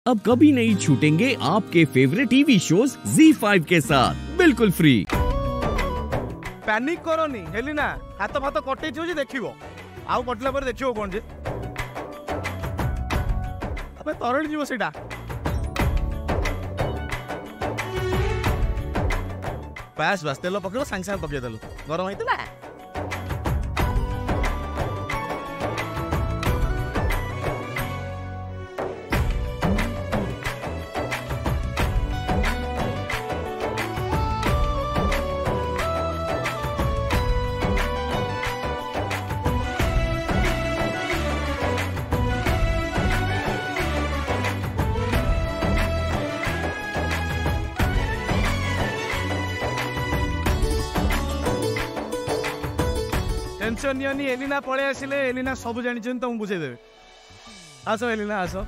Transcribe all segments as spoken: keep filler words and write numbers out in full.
अब कभी नहीं छूटेंगे आपके favourite TV shows Zee five के साथ बिल्कुल फ्री। पैनिक करनी हेली ना हाथ फात कटे छी देखिबो आउ कटला पर देखिबो कोन जे अबे तरल जीवो सेटा पास बस तेल पकड़ो सांग सांग पके देलो गरम होइतला। टेंशन नियनी एलिना पळे आसिले एलिना सब जानि छन तुम बुझे देबे। आसो एलिना आसो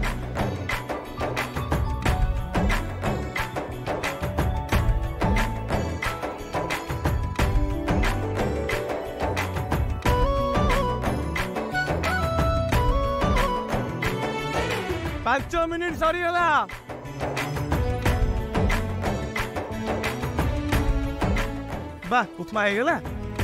पाँच मिनिट सरी गला बा उपमा हे गला।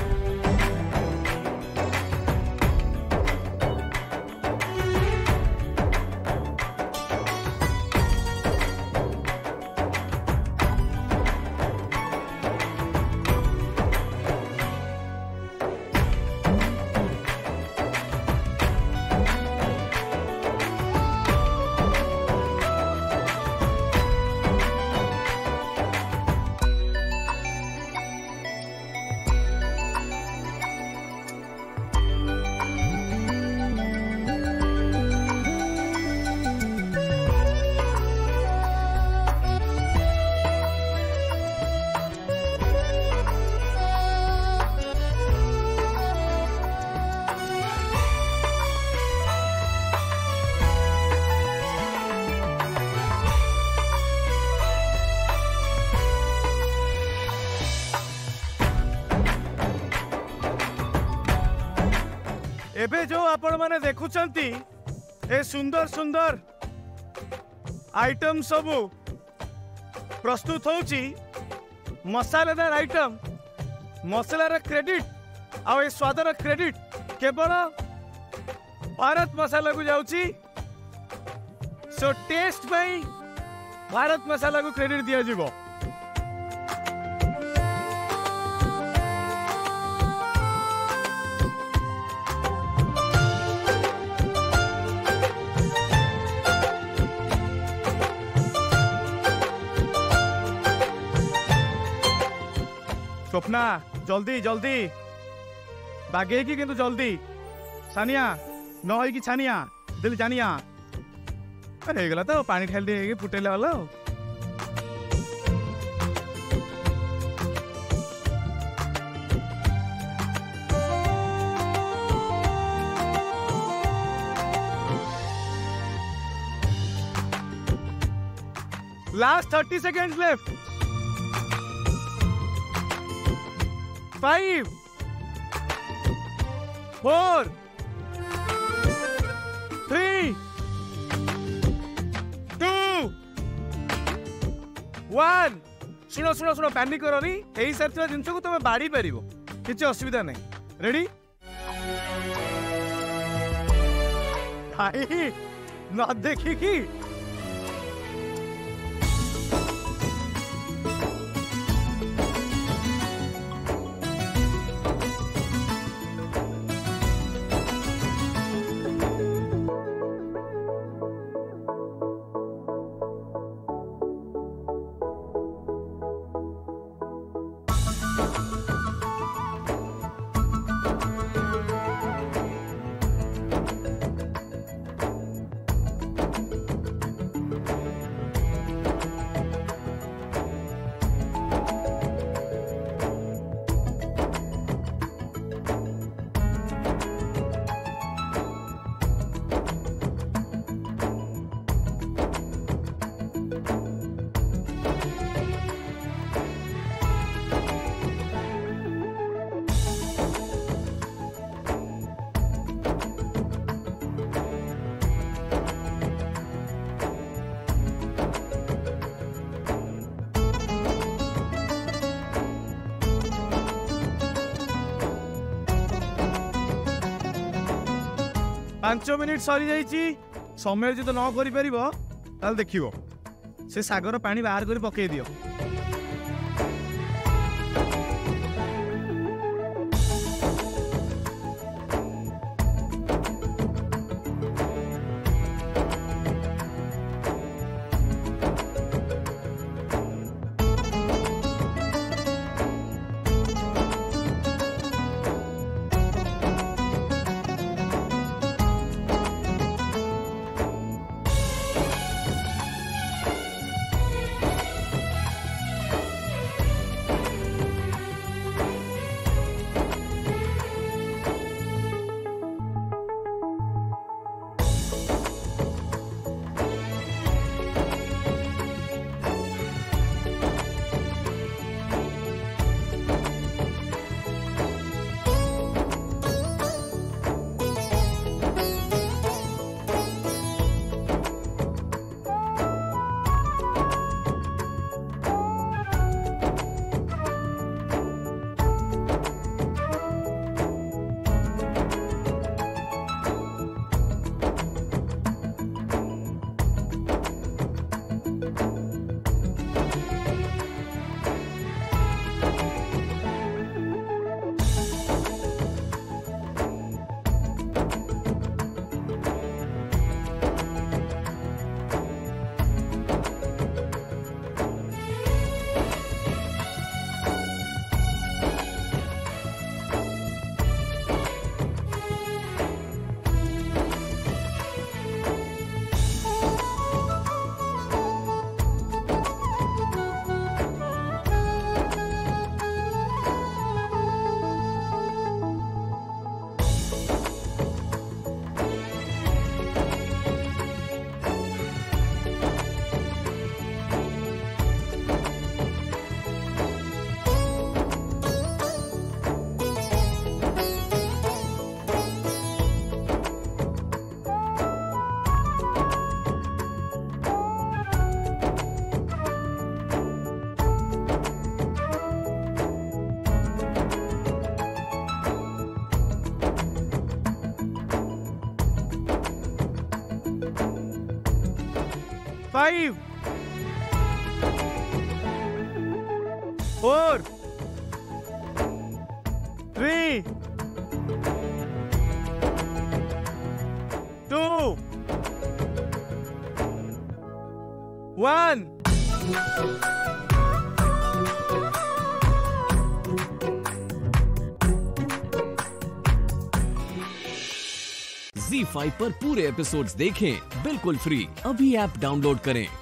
एबे जो आपण माने देखुचंती ए सुंदर सुंदर आइटम सबू प्रस्तुत होची मसालेदार आइटम मसलार क्रेडिट आ ए स्वादर क्रेडिट केवल भारत मसाला को जाउची। सो टेस्ट में भारत मसाला को क्रेडिट दिया जीवो। स्वप्ना जल्दी जल्दी बागे की किंतु जल्दी सानिया न होई की छानिया दिल जानिया अरे गला तो पानी ढाल दे फुटेले वाला। Last thirty seconds left. Five four three two one. सुनो सुनो सुनो पैनिक करनी यही सारी जिन को तुम बाड़ी पार किसी असुविधा नहीं। रेडी भाई न देखिकी पांच मिनिट सरी जाइए समय जो न कर देखियो से सागर पानी बाहर कर पकई दियो। Five, four, three, two, one. Zee five पर पूरे एपिसोड्स देखें बिल्कुल फ्री। अभी ऐप डाउनलोड करें।